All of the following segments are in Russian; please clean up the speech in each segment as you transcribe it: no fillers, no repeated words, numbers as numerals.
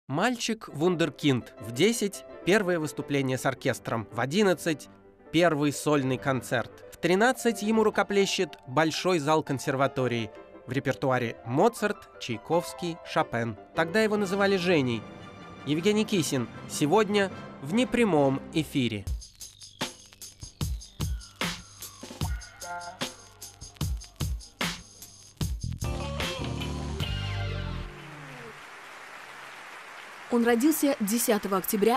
Мальчик-вундеркинд. В 10 – первое выступление с оркестром. В 11 – первый сольный концерт. В 13 ему рукоплещет большой зал консерватории. В репертуаре Моцарт, Чайковский, Шопен. Тогда его называли Женей. Евгений Кисин. Сегодня в непрямом эфире. Он родился 10 октября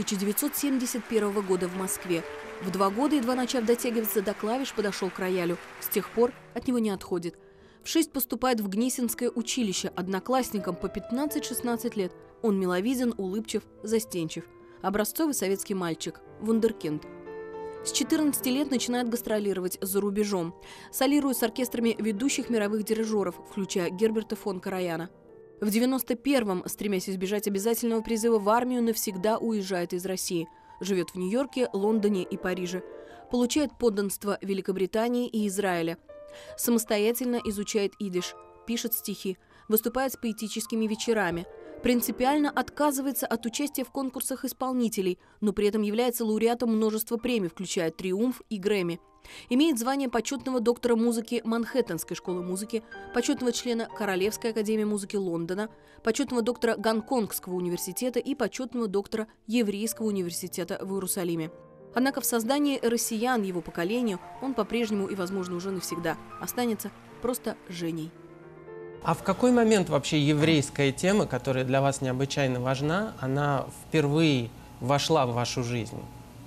1971 года в Москве. В 2 года, едва начав дотягиваться до клавиш, подошел к роялю. С тех пор от него не отходит. В 6 поступает в Гнесинское училище, одноклассникам по 15-16 лет. Он миловиден, улыбчив, застенчив. Образцовый советский мальчик, вундеркинд. С 14 лет начинает гастролировать за рубежом. Солирует с оркестрами ведущих мировых дирижеров, включая Герберта фон Караяна. В 91-м, стремясь избежать обязательного призыва в армию, навсегда уезжает из России. Живет в Нью-Йорке, Лондоне и Париже. Получает подданство Великобритании и Израиля. Самостоятельно изучает идиш, пишет стихи, выступает с поэтическими вечерами. Принципиально отказывается от участия в конкурсах исполнителей, но при этом является лауреатом множества премий, включая «Триумф» и «Грэмми». Имеет звание почетного доктора музыки Манхэттенской школы музыки, почетного члена Королевской академии музыки Лондона, почетного доктора Гонконгского университета и почетного доктора Еврейского университета в Иерусалиме. Однако в создании россиян его поколению он по-прежнему и, возможно, уже навсегда останется просто Женей. А в какой момент вообще еврейская тема, которая для вас необычайно важна, она впервые вошла в вашу жизнь?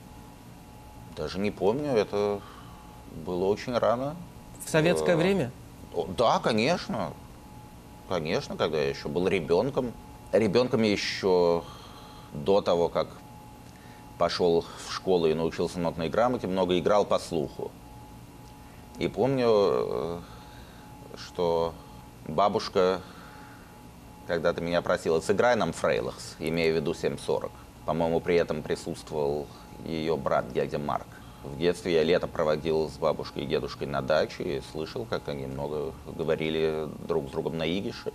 Даже не помню, это было очень рано. В советское время? Да, конечно. Конечно, когда я еще был ребенком. Ребенком еще до того, как пошел в школу и научился нотной грамоте, много играл по слуху. И помню, что бабушка когда-то меня просила: сыграй нам Фрейлахс, имея в виду 7:40. По-моему, при этом присутствовал ее брат, дядя Марк. В детстве я лето проводил с бабушкой и дедушкой на даче и слышал, как они много говорили друг с другом на идише.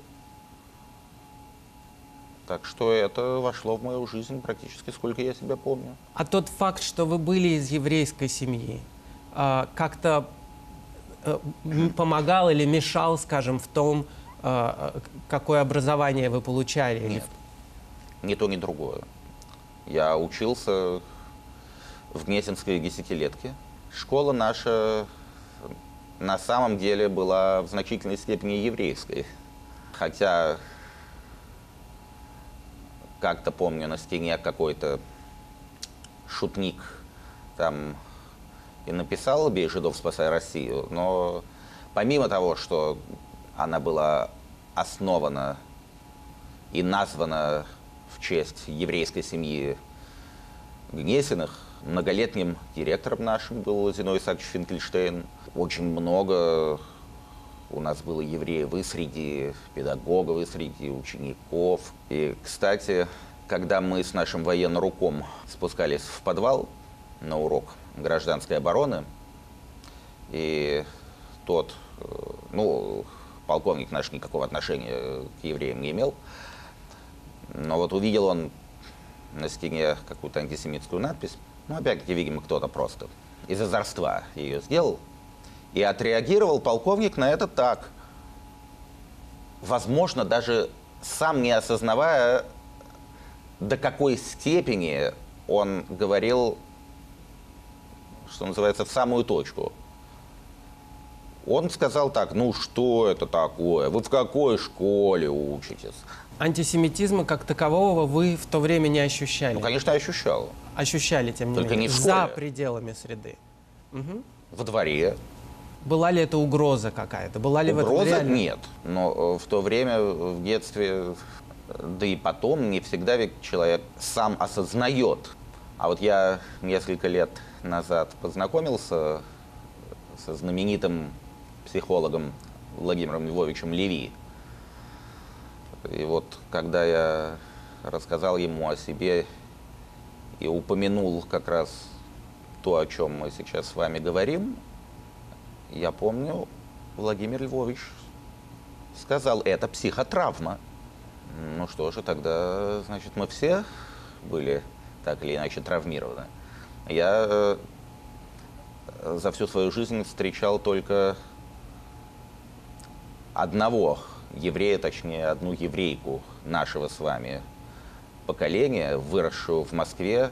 Так что это вошло в мою жизнь практически сколько я себя помню. А тот факт, что вы были из еврейской семьи, как-то помогал или мешал, скажем, в том, какое образование вы получали? Нет, ни то, ни другое. Я учился в Гнесинской десятилетке. Школа наша на самом деле была в значительной степени еврейской. Хотя, как-то помню, на стене какой-то шутник там и написал: «Бей жидов, спасай Россию». Но помимо того, что она была основана и названа в честь еврейской семьи Гнесиных, многолетним директором нашим был Зиной Исаакович Финкельштейн. Очень много у нас было евреев и среди педагогов, и среди учеников. И, кстати, когда мы с нашим военно-руком спускались в подвал на урок гражданской обороны, и тот, полковник наш никакого отношения к евреям не имел, но вот увидел он на стене какую-то антисемитскую надпись. Опять-таки, видимо, кто-то просто из озорства ее сделал. И отреагировал полковник на это так. Возможно, даже сам не осознавая, до какой степени он говорил, что называется, в самую точку. Он сказал так: ну что это такое? Вы в какой школе учитесь? Антисемитизма как такового вы в то время не ощущали? Ну, конечно, ощущал. Ощущали, тем не Только менее, не в школе. за пределами среды. Угу. Во дворе. Была ли это угроза какая-то? Была ли Угроза? в этом реально? Нет. Но в то время, в детстве, да и потом, не всегда ведь человек сам осознает. А вот я несколько лет назад познакомился со знаменитым психологом Владимиром Львовичем Леви. И вот когда я рассказал ему о себе и упомянул как раз то, о чем мы сейчас с вами говорим, я помню, Владимир Львович сказал: это психотравма. Ну что же, тогда, значит, мы все были так или иначе травмированы. Я за всю свою жизнь встречал только одного еврея, точнее, одну еврейку нашего с вами поколения, выросшую в Москве,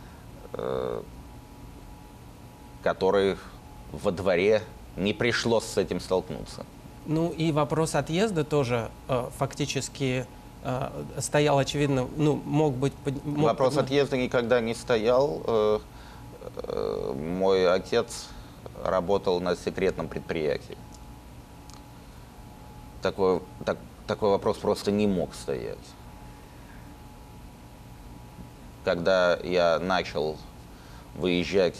которой во дворе не пришлось с этим столкнуться. Ну и вопрос отъезда тоже фактически стоял, очевидно, ну, мог быть... Вопрос отъезда никогда не стоял. Мой отец работал на секретном предприятии. Такой вопрос просто не мог стоять. Когда я начал выезжать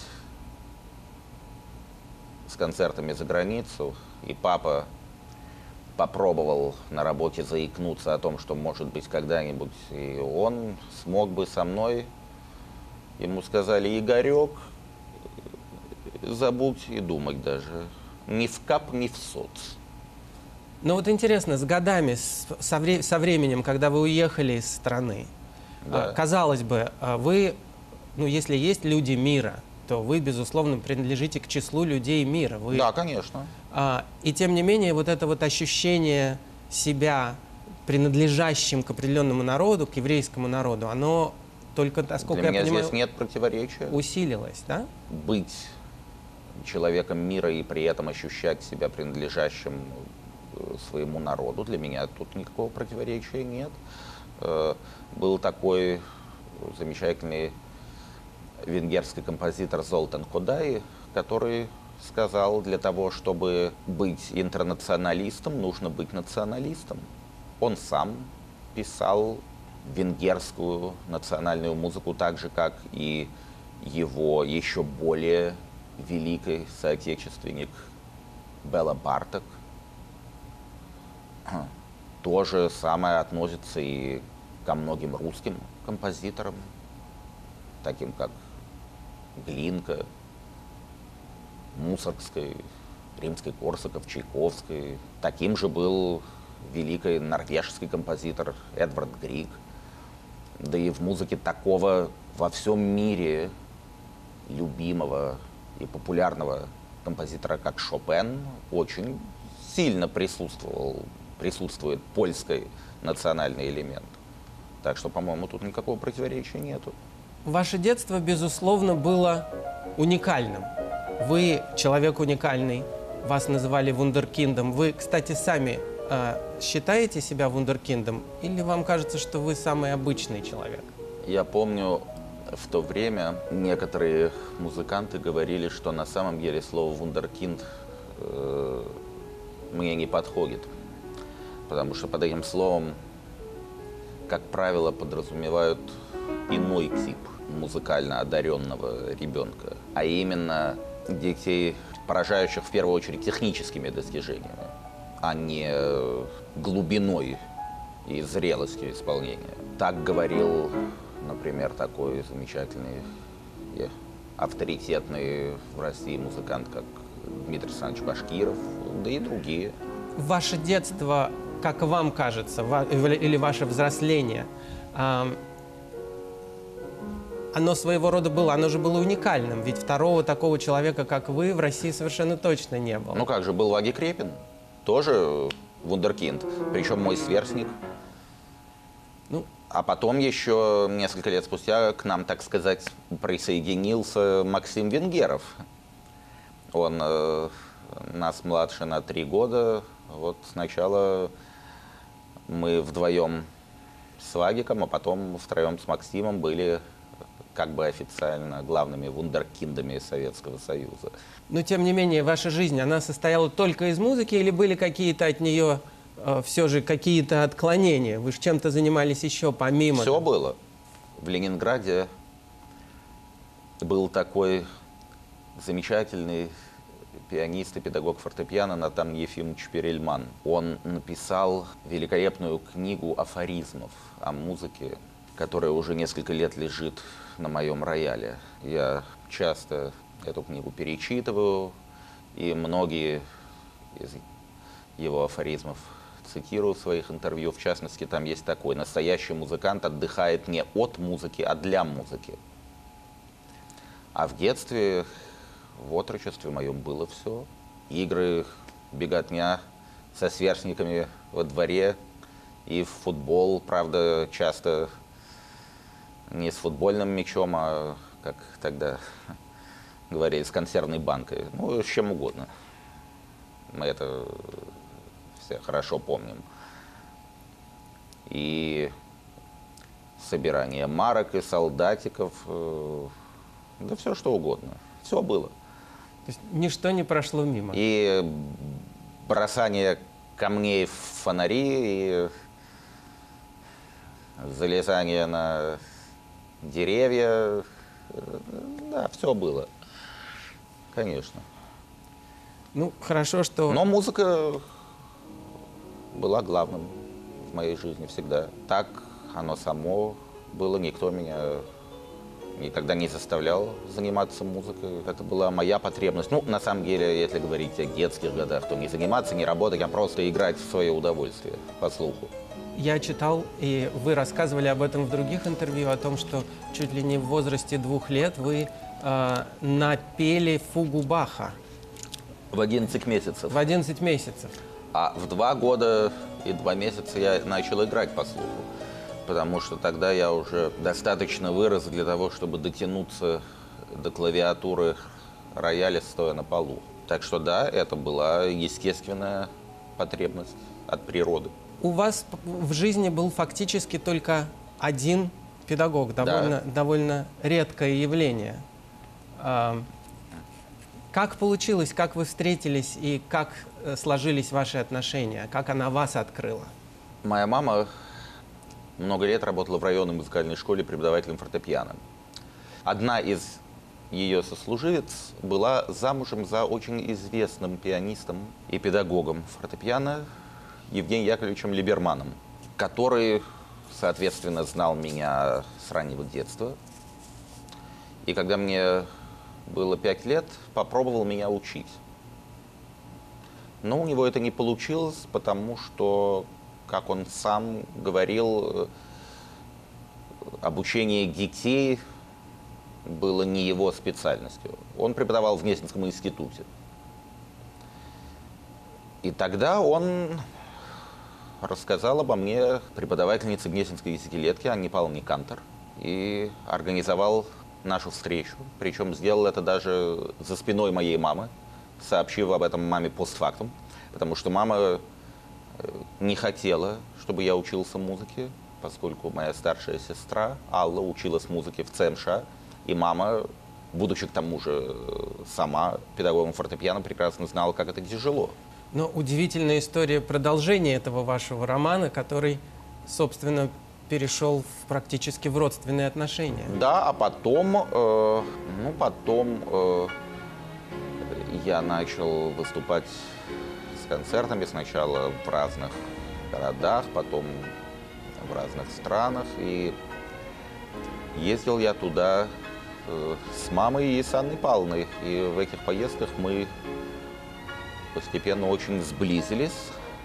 с концертами за границу, и папа попробовал на работе заикнуться о том, что, может быть, когда-нибудь и он смог бы со мной, ему сказали: Игорек, забудь и думать даже. Ни в кап, ни в соц. Ну вот интересно, с годами, со временем, когда вы уехали из страны, Да. казалось бы, вы, ну если есть люди мира, то вы, безусловно, принадлежите к числу людей мира. Вы, Да, конечно. и тем не менее, вот это вот ощущение себя принадлежащим к определенному народу, к еврейскому народу, оно только, насколько Для я меня понимаю, здесь нет противоречия. усилилось, да? Быть человеком мира и при этом ощущать себя принадлежащим своему народу, для меня тут никакого противоречия нет. Был такой замечательный венгерский композитор Золтан Кодай, который сказал: для того, чтобы быть интернационалистом, нужно быть националистом. Он сам писал венгерскую национальную музыку так же, как и его еще более великий соотечественник Бела Барток. То же самое относится и ко многим русским композиторам, таким как Глинка, Мусоргской, Римский-Корсаков, Чайковский. Таким же был великий норвежский композитор Эдвард Григ. Да и в музыке такого во всем мире любимого и популярного композитора, как Шопен, очень сильно присутствует польский национальный элемент. Так что, по-моему, тут никакого противоречия нету. Ваше детство, безусловно, было уникальным. Вы человек уникальный, вас называли вундеркиндом. Вы, кстати, сами считаете себя вундеркиндом, или вам кажется, что вы самый обычный человек? Я помню, в то время некоторые музыканты говорили, что на самом деле слово «вундеркинд» мне не подходит. Потому что под этим словом, как правило, подразумевают иной тип музыкально одаренного ребенка, а именно детей, поражающих в первую очередь техническими достижениями, а не глубиной и зрелостью исполнения. Так говорил, например, такой замечательный и авторитетный в России музыкант, как Дмитрий Александрович Башкиров, да и другие. Ваше детство, как вам кажется, или ваше взросление, оно своего рода было, оно же было уникальным, ведь второго такого человека, как вы, в России совершенно точно не было. Ну как же, был Ваги Крепин, тоже вундеркинд, причем мой сверстник. Ну, а потом еще несколько лет спустя к нам, так сказать, присоединился Максим Венгеров. Он нас младше на 3 года. Вот сначала мы вдвоем с Вагиком, а потом втроем с Максимом были как бы официально главными вундеркиндами Советского Союза. Но тем не менее, ваша жизнь, она состояла только из музыки или были какие-то от нее все же какие-то отклонения? Вы же чем-то занимались еще помимо? Все было. В Ленинграде был такой замечательный пианист и педагог фортепиано Натан Ефимович Перельман. Он написал великолепную книгу афоризмов о музыке, которая уже несколько лет лежит на моем рояле. Я часто эту книгу перечитываю, и многие из его афоризмов цитирую в своих интервью, в частности, там есть такой: настоящий музыкант отдыхает не от музыки, а для музыки. А в детстве, в отрочестве моем было все. Игры, беготня со сверстниками во дворе и в футбол, правда, часто не с футбольным мячом, а, как тогда говорили, с консервной банкой. Ну, с чем угодно. Мы это все хорошо помним. И собирание марок и солдатиков, да все что угодно. Все было. То есть ничто не прошло мимо. И бросание камней в фонари, и залезание на деревья. Да, все было. Конечно. Ну, хорошо, что... Но музыка была главным в моей жизни всегда. Так оно само было, никто меня никогда не заставлял заниматься музыкой. Это была моя потребность. Ну, на самом деле, если говорить о детских годах, то не заниматься, не работать, а просто играть в свое удовольствие, по слуху. Я читал, и вы рассказывали об этом в других интервью, о том, что чуть ли не в возрасте 2 лет вы напели фугу Баха. В 11 месяцев. В 11 месяцев. А в 2 года и 2 месяца я начал играть по слуху. Потому что тогда я уже достаточно вырос для того, чтобы дотянуться до клавиатуры рояля, стоя на полу. Так что да, это была естественная потребность от природы. У вас в жизни был фактически только один педагог, довольно редкое явление. Как получилось, как вы встретились и как сложились ваши отношения, как она вас открыла? Моя мама много лет работала в районной музыкальной школе преподавателем фортепиано. Одна из ее сослуживец была замужем за очень известным пианистом и педагогом фортепиано Евгением Яковлевичем Либерманом, который, соответственно, знал меня с раннего детства. И когда мне было 5 лет, попробовал меня учить. Но у него это не получилось, потому что, как он сам говорил, обучение детей было не его специальностью. Он преподавал в Гнесинском институте. И тогда он рассказал обо мне преподавательнице Гнесинской десятилетки Анне Павловне Кантор и организовал нашу встречу. Причем сделал это даже за спиной моей мамы, сообщив об этом маме постфактум, потому что мама не хотела, чтобы я учился музыке, поскольку моя старшая сестра Алла училась музыке в ЦМШ, и мама, будучи к тому же сама педагогом фортепиано, прекрасно знала, как это тяжело. Но удивительная история продолжения этого вашего романа, который, собственно, перешел практически в родственные отношения. Да, а потом, я начал выступать с концертами сначала в разных городах, потом в разных странах. И ездил я туда с мамой и с Анной Павловной. И в этих поездках мы постепенно очень сблизились.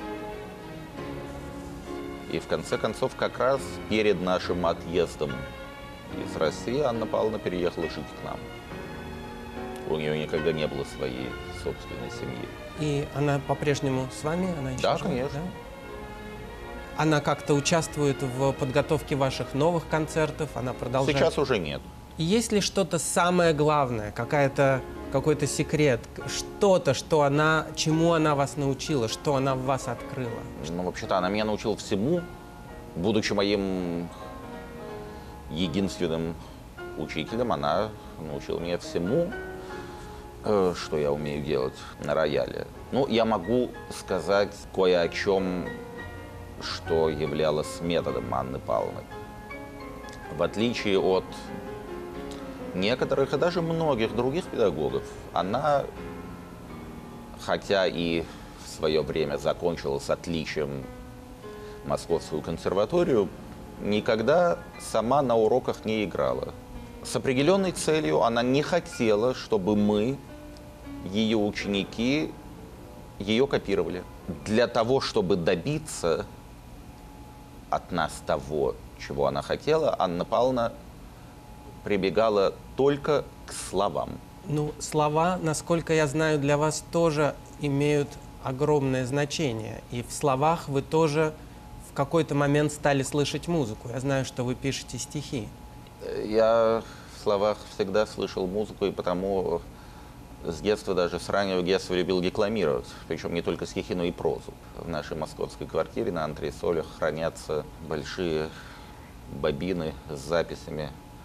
И в конце концов, как раз перед нашим отъездом из России Анна Павловна переехала жить к нам. У нее никогда не было своей собственной семьи. И она по-прежнему с вами? Она еще Да, живет, конечно. Да? Она как-то участвует в подготовке ваших новых концертов? Она продолжает? Сейчас уже нет. И есть ли что-то самое главное, какой-то секрет, что-то, чему она вас научила, что она в вас открыла? Ну, вообще-то, она меня научила всему, будучи моим единственным учителем, она научила меня всему, что я умею делать на рояле. Ну, я могу сказать кое о чем, что являлось методом Анны Павловны. В отличие от некоторых и даже многих других педагогов, она, хотя и в свое время закончила с отличием Московскую консерваторию, никогда сама на уроках не играла. С определенной целью она не хотела, чтобы мы, ее ученики, ее копировали. для того, чтобы добиться от нас того, чего она хотела, Анна Павловна прибегала только к словам. Ну, слова, насколько я знаю, для вас тоже имеют огромное значение. И в словах вы тоже в какой-то момент стали слышать музыку. Я знаю, что вы пишете стихи. Я в словах всегда слышал музыку, и потому с детства, даже с раннего детства любил декламировать. Причем не только стихи, но и прозу. В нашей московской квартире на антресолях хранятся большие бобины с записями,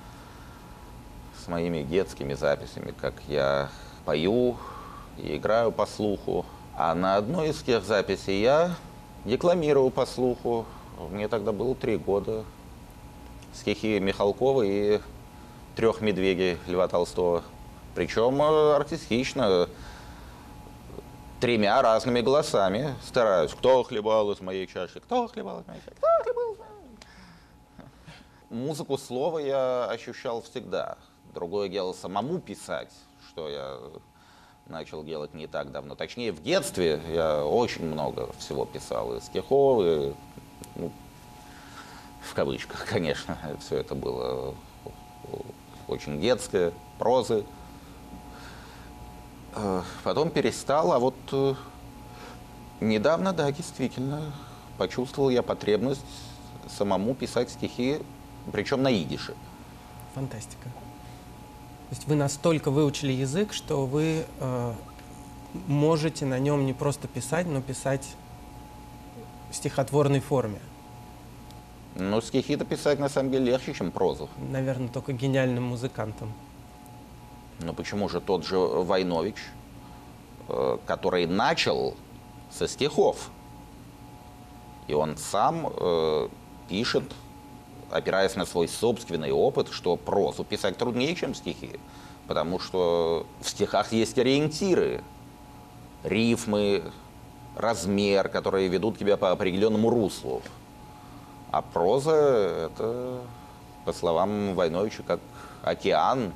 с моими детскими записями, как я пою и играю по слуху. А на одной из тех записей я декламировал по слуху. Мне тогда было 3 года. Стихи Михалкова и «Трех медведей» Льва Толстого. Причем артистично, 3 разными голосами стараюсь. Кто хлебал из моей чаши? Кто хлебал из моей чаши? Кто хлебал из моей чаши? Музыку слова я ощущал всегда. Другое дело самому писать, что я начал делать не так давно. Точнее, в детстве я очень много всего писал. И стихов, и, ну, в кавычках, конечно, все это было очень детское, прозы. Потом перестал, а вот недавно, да, действительно, почувствовал я потребность самому писать стихи, причем на идише. Фантастика. То есть вы настолько выучили язык, что вы можете на нем не просто писать, но писать в стихотворной форме. Ну, стихи-то писать на самом деле легче, чем прозу. Наверное, только гениальным музыкантам. Но почему же тот же Войнович, который начал со стихов, и он сам пишет, опираясь на свой собственный опыт, что прозу писать труднее, чем стихи, потому что в стихах есть ориентиры, рифмы, размер, которые ведут тебя по определенному руслу. А проза — это, по словам Войновича, как океан,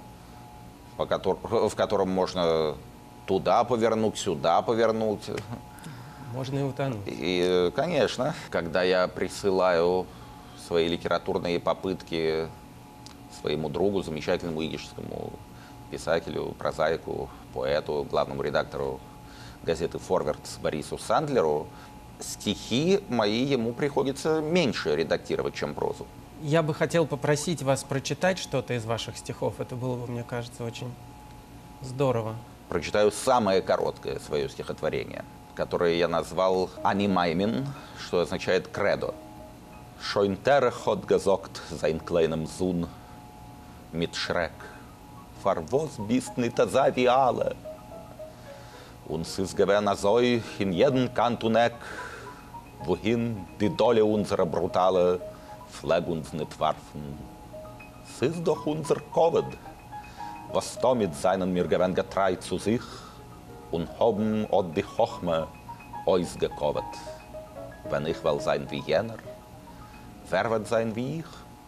в котором можно туда повернуть, сюда повернуть. Можно и утонуть. И, конечно, когда я присылаю свои литературные попытки своему другу, замечательному идишскому писателю, прозаику, поэту, главному редактору газеты «Форвардс» Борису Сандлеру, стихи мои ему приходится меньше редактировать, чем прозу. Я бы хотел попросить вас прочитать что-то из ваших стихов. Это было бы, мне кажется, очень здорово. Прочитаю самое короткое свое стихотворение, которое я назвал «Анимаймин», что означает «кредо». «Schon der hat gesagt, sein kleinem Sohn mit Schreck, for was bist nicht so wie alle? Uns ist gewesen so in jedem Kant und Eck, wohin die Dolle unserer Brutale Flag uns nicht warfen. Es ist doch unser Covid, was damit seinen mir gewinn getreu zu sich und haben od die Hochme uns gekovet. Wenn ich will sein wie jener, wer wird sein wie ich?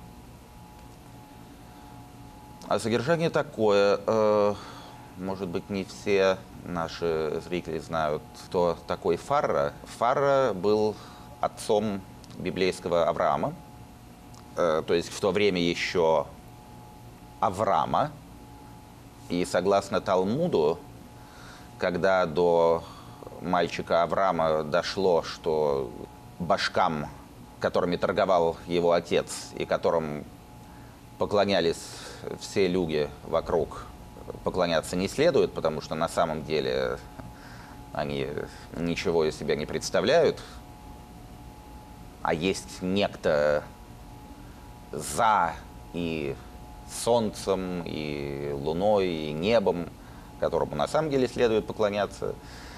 А содержание такое. Может быть, не все наши зрители знают, кто такой Фарра. Фарра был отцом библейского Авраама, то есть в то время еще Авраама. И согласно Талмуду, когда до мальчика Авраама дошло, что башкам, которыми торговал его отец и которым поклонялись все люди вокруг, поклоняться не следует, потому что на самом деле они ничего из себя не представляют, а есть некто за и солнцем, и луной, и небом, которому на самом деле следует поклоняться.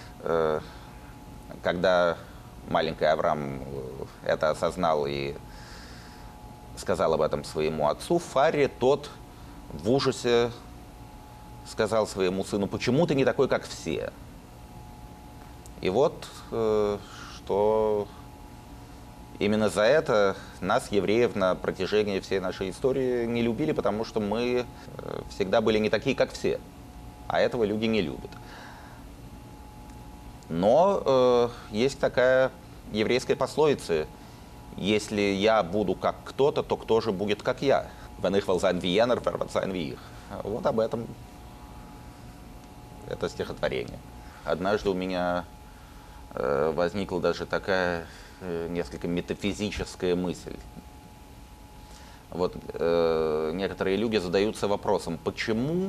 Когда маленький Авраам это осознал и сказал об этом своему отцу, Фарре, тот в ужасе сказал своему сыну: почему ты не такой, как все? И вот что именно за это нас, евреев, на протяжении всей нашей истории не любили, потому что мы всегда были не такие, как все. А этого люди не любят. Но есть такая еврейская пословица: если я буду как кто-то, то кто же будет как я? Вот об этом это стихотворение. Однажды у меня возникла даже такая несколько метафизическая мысль. Вот некоторые люди задаются вопросом, почему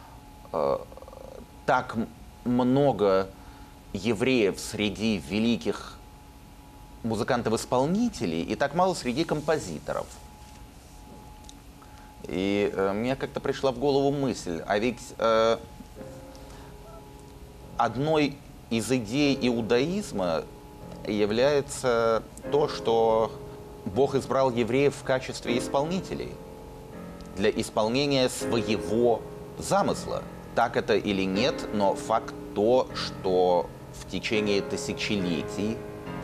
так много евреев среди великих музыкантов-исполнителей и так мало среди композиторов. И мне как-то пришла в голову мысль, а ведь одной из идей иудаизма является то, что Бог избрал евреев в качестве исполнителей для исполнения своего замысла. Так это или нет, но факт то, что в течение тысячелетий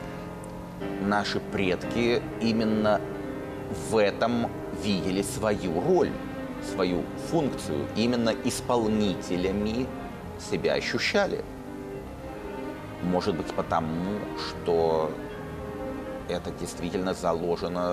наши предки именно в этом видели свою роль, свою функцию, именно исполнителями себя ощущали. Может быть, потому, что это действительно заложено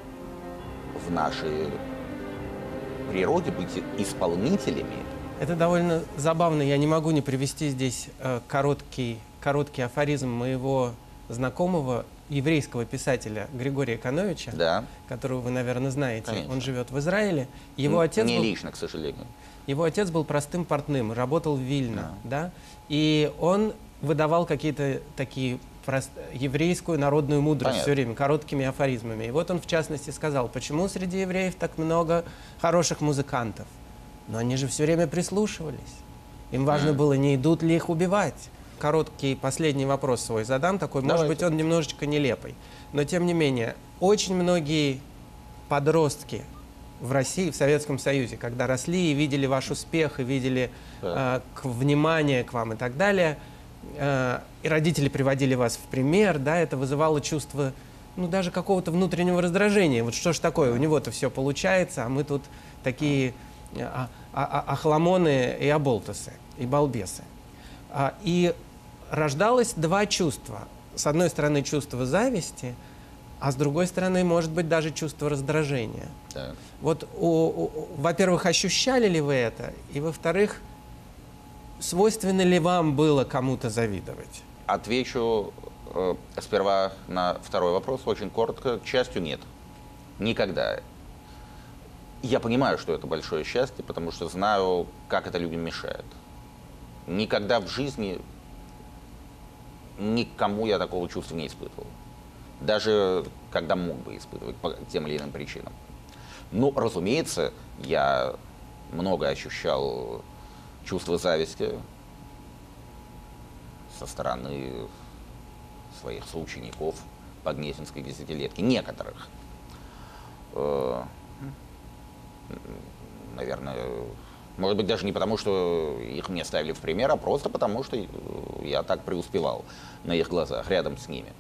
в нашей природе, быть исполнителями. Это довольно забавно. Я не могу не привести здесь короткий афоризм моего знакомого еврейского писателя Григория Кановича, Да. которого вы, наверное, знаете. Конечно. Он живет в Израиле. Его отец не был... лично, к сожалению. Его отец был простым портным, работал в Вильно, да? И он выдавал какие-то такие еврейскую народную мудрость все время, короткими афоризмами. И вот он, в частности, сказал, почему среди евреев так много хороших музыкантов? Но они же все время прислушивались. Им важно было, не идут ли их убивать. Короткий последний вопрос свой задам, такой, может быть, он немножечко нелепый. Но, тем не менее, очень многие подростки в России, в Советском Союзе, когда росли и видели ваш успех, и видели внимание к вам и так далее, и родители приводили вас в пример, да, это вызывало чувство, ну, даже какого-то внутреннего раздражения. Вот что ж такое, у него-то все получается, а мы тут такие охламоны и оболтусы, и балбесы. И рождалось два чувства. С одной стороны, чувство зависти, а с другой стороны, может быть, даже чувство раздражения. Да. Вот, во-первых, ощущали ли вы это? И, во-вторых, свойственно ли вам было кому-то завидовать? Отвечу сперва на второй вопрос очень коротко. К счастью, нет. Никогда. Я понимаю, что это большое счастье, потому что знаю, как это людям мешает. Никогда в жизни никому я такого чувства не испытывал. Даже когда мог бы испытывать по тем или иным причинам. Ну, разумеется, я много ощущал чувство зависти со стороны своих соучеников по Гнесинской десятилетке. Некоторых. Наверное, может быть, даже не потому, что их мне ставили в пример, а просто потому, что я так преуспевал на их глазах, рядом с ними.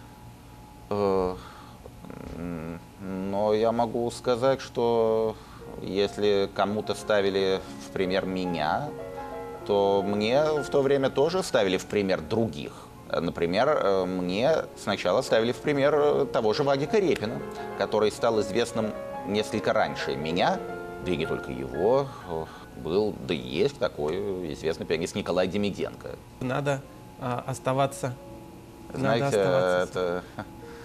Но я могу сказать, что если кому-то ставили в пример меня, то мне в то время тоже ставили в пример других. Например, мне сначала ставили в пример того же Вадика Репина, который стал известным несколько раньше меня, да и не только его, был, да и есть такой известный пианист Николай Демиденко. Надо оставаться. Знаете, надо оставаться. это...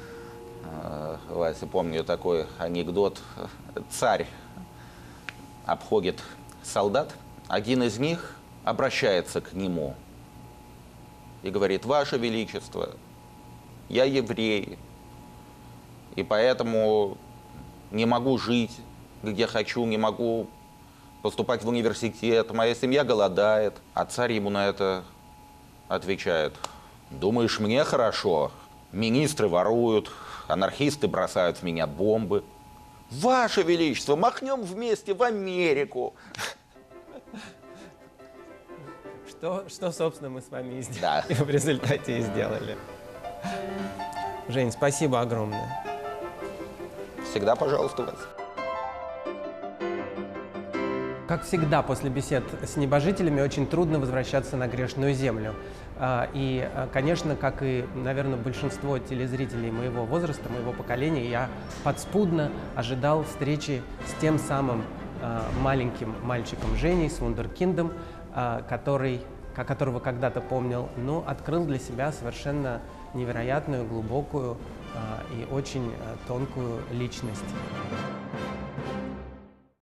Вася, помню такой анекдот. Царь обходит солдат, один из них обращается к нему и говорит: «Ваше Величество, я еврей, и поэтому не могу жить, где хочу, не могу поступать в университет, моя семья голодает». А царь ему на это отвечает: «Думаешь, мне хорошо? Министры воруют, анархисты бросают в меня бомбы. Ваше Величество, махнем вместе в Америку». Что, собственно, мы с вами и сделали. Да. И в результате и сделали. Жень, спасибо огромное. Всегда, пожалуйста, Вася. Как всегда, после бесед с небожителями очень трудно возвращаться на грешную землю. Конечно, как и, наверное, большинство телезрителей моего возраста, моего поколения, я подспудно ожидал встречи с тем самым маленьким мальчиком Женей, с вундеркиндом, которого когда-то помнил, но открыл для себя совершенно невероятную, глубокую и очень тонкую личность.